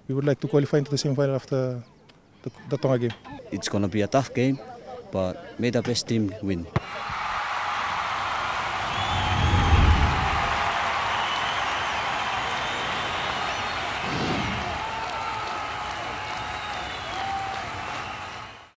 we would like to qualify into the semi-final after the Tonga game. It's going to be a tough game, but may the best team win.